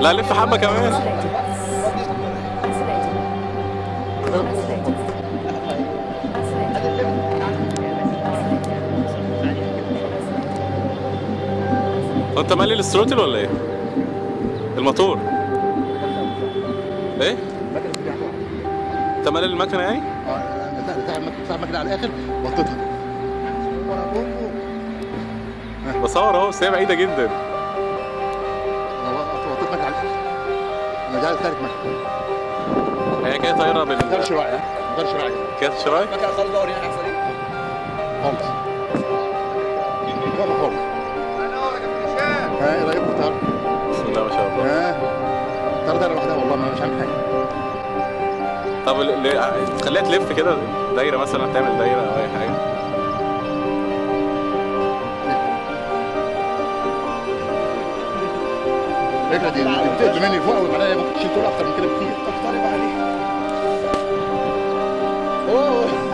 لا لف حبه كمان. انت مالي الستروتل ولا ايه؟ الموتور ايه؟ انت مالي المكنه يعني؟ بتاع المكنه على الاخر وطيتها. بصور اهو بس هي بعيده جدا. وطيت مكنه على الاخر. انا جاي ثالث مكنه. هي كده طايره بال غير شراعي غير شراعي كده شرايط؟ مكنه خالص دور يعني احسن ايه؟ خالص. لا خالص. ها ايه رايكم في الطياره؟ بسم الله ما شاء الله. ها الطياره دايره لوحدها والله ما مش عامل حاجه. طب تخليها تلف كده دايره مثلا، تعمل دايره او اي حاجه. الفكره دي بتقل مني فوق قوي، معناها ممكن تشيل طول اكتر من كده بكتير. طب طالب عليه. اوه